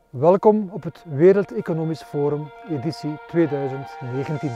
Welkom op het Wereld Economisch Forum, editie 2019.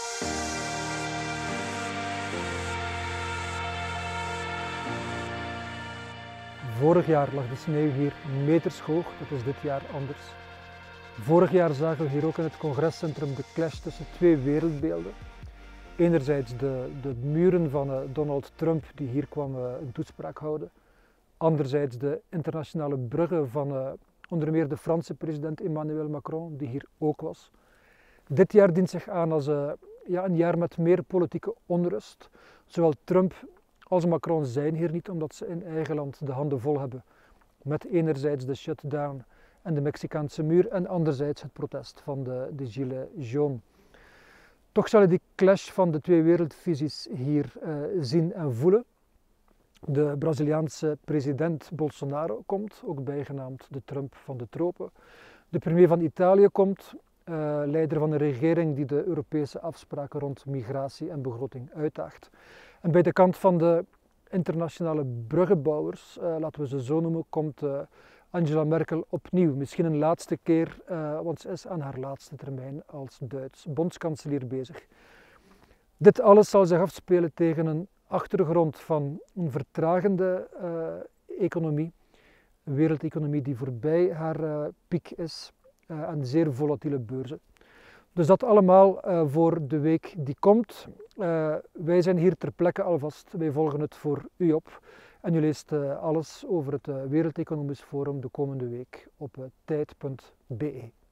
Vorig jaar lag de sneeuw hier meters hoog, dat is dit jaar anders. Vorig jaar zagen we hier ook in het congrescentrum de clash tussen twee wereldbeelden. Enerzijds de muren van Donald Trump die hier kwam een toespraak houden. Anderzijds de internationale bruggen van onder meer de Franse president Emmanuel Macron, die hier ook was. Dit jaar dient zich aan als een jaar met meer politieke onrust. Zowel Trump als Macron zijn hier niet, omdat ze in eigen land de handen vol hebben. Met enerzijds de shutdown en de Mexicaanse muur en anderzijds het protest van de Gilets jaunes. Toch zal je die clash van de twee wereldvisies hier zien en voelen. De Braziliaanse president Bolsonaro komt, ook bijgenaamd de Trump van de tropen. De premier van Italië komt, leider van een regering die de Europese afspraken rond migratie en begroting uitdaagt. En bij de kant van de internationale bruggenbouwers, laten we ze zo noemen, komt Angela Merkel opnieuw. Misschien een laatste keer, want ze is aan haar laatste termijn als Duits bondskanselier bezig. Dit alles zal zich afspelen tegen een achtergrond van een vertragende economie, een wereldeconomie die voorbij haar piek is en zeer volatiele beurzen. Dus dat allemaal voor de week die komt. Wij zijn hier ter plekke alvast, wij volgen het voor u op en u leest alles over het Wereld Economisch Forum de komende week op tijd.be.